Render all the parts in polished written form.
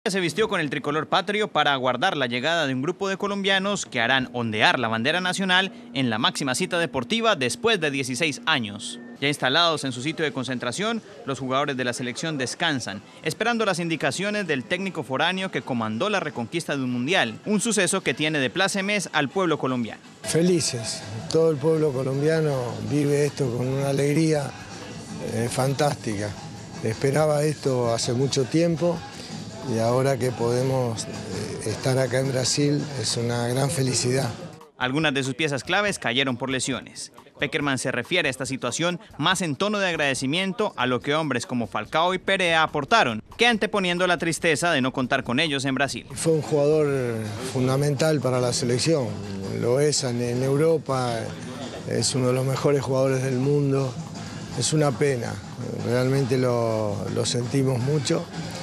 Se vistió con el tricolor patrio para aguardar la llegada de un grupo de colombianos que harán ondear la bandera nacional en la máxima cita deportiva después de 16 años. Ya instalados en su sitio de concentración, los jugadores de la selección descansan, esperando las indicaciones del técnico foráneo que comandó la reconquista de un mundial, un suceso que tiene de plácemes al pueblo colombiano. Felices, todo el pueblo colombiano vive esto con una alegría fantástica. Esperaba esto hace mucho tiempo. Y ahora que podemos estar acá en Brasil es una gran felicidad. Algunas de sus piezas claves cayeron por lesiones. Pekerman se refiere a esta situación más en tono de agradecimiento a lo que hombres como Falcao y Perea aportaron, que anteponiendo la tristeza de no contar con ellos en Brasil. Fue un jugador fundamental para la selección, lo es en Europa, es uno de los mejores jugadores del mundo. Es una pena, realmente lo sentimos mucho.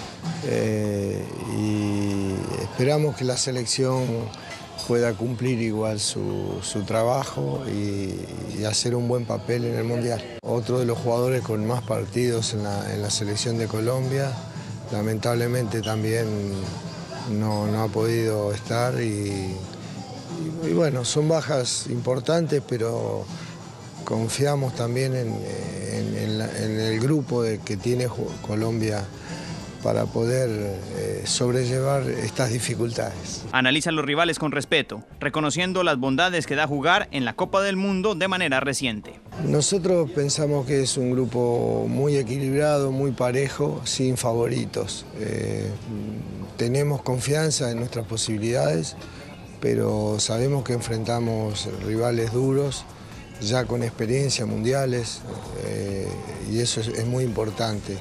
Y esperamos que la selección pueda cumplir igual su trabajo y hacer un buen papel en el Mundial. Otro de los jugadores con más partidos en la selección de Colombia, lamentablemente también no ha podido estar y bueno, son bajas importantes, pero confiamos también en el grupo que tiene Colombia para poder sobrellevar estas dificultades. Analiza a los rivales con respeto, reconociendo las bondades que da jugar en la Copa del Mundo de manera reciente. Nosotros pensamos que es un grupo muy equilibrado, muy parejo, sin favoritos. Tenemos confianza en nuestras posibilidades, pero sabemos que enfrentamos rivales duros, ya con experiencia mundiales, y eso es muy importante.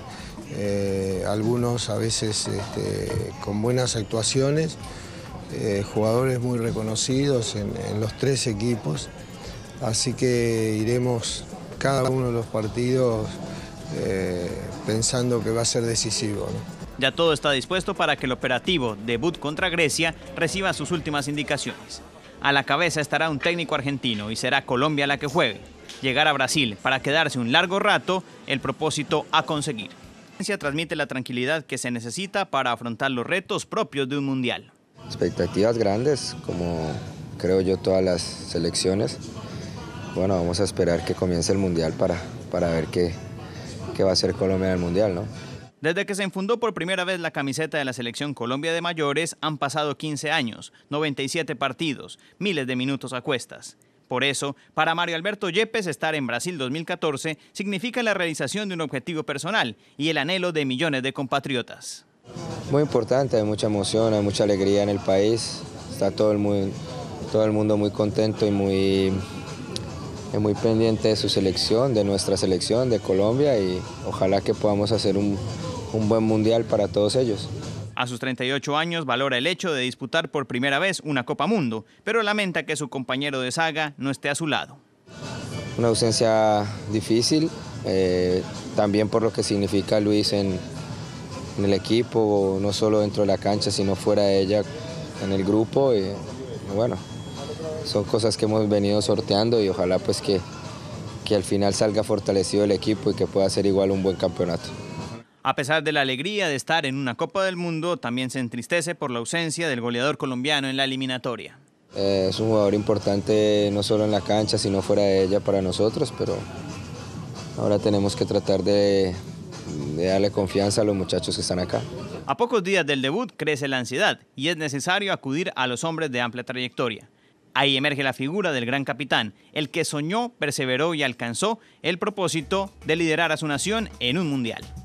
Algunos a veces con buenas actuaciones, jugadores muy reconocidos en los tres equipos, así que iremos cada uno de los partidos pensando que va a ser decisivo, ¿no? Ya todo está dispuesto para que el operativo debut contra Grecia reciba sus últimas indicaciones. A la cabeza estará un técnico argentino y será Colombia la que juegue. Llegar a Brasil para quedarse un largo rato, el propósito a conseguir. Transmite la tranquilidad que se necesita para afrontar los retos propios de un mundial. Expectativas grandes, como creo yo todas las selecciones. Bueno, vamos a esperar que comience el mundial para ver qué va a hacer Colombia en el mundial, ¿no? Desde que se enfundó por primera vez la camiseta de la selección Colombia de mayores, han pasado 15 años, 97 partidos, miles de minutos a cuestas. Por eso, para Mario Alberto Yepes, estar en Brasil 2014 significa la realización de un objetivo personal y el anhelo de millones de compatriotas. Muy importante, hay mucha emoción, hay mucha alegría en el país. Está todo el mundo muy contento y muy pendiente de su selección, de nuestra selección, de Colombia, y ojalá que podamos hacer un buen mundial para todos ellos. A sus 38 años valora el hecho de disputar por primera vez una Copa Mundo, pero lamenta que su compañero de saga no esté a su lado. Una ausencia difícil, también por lo que significa Luis en el equipo, no solo dentro de la cancha, sino fuera de ella, en el grupo. Y bueno, son cosas que hemos venido sorteando y ojalá pues que al final salga fortalecido el equipo y que pueda ser igual un buen campeonato. A pesar de la alegría de estar en una Copa del Mundo, también se entristece por la ausencia del goleador colombiano en la eliminatoria. Es un jugador importante no solo en la cancha, sino fuera de ella para nosotros, pero ahora tenemos que tratar de darle confianza a los muchachos que están acá. A pocos días del debut crece la ansiedad y es necesario acudir a los hombres de amplia trayectoria. Ahí emerge la figura del gran capitán, el que soñó, perseveró y alcanzó el propósito de liderar a su nación en un mundial.